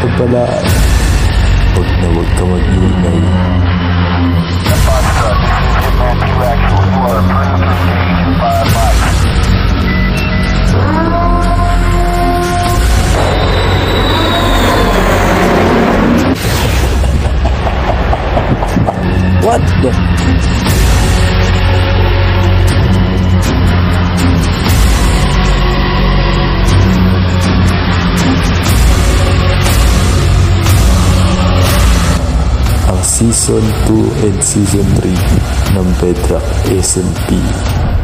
Ito pala. Huwag na huwag ka mag-iingay. What the? Ang Season 2 and Season 3 ng Bedrock SMP.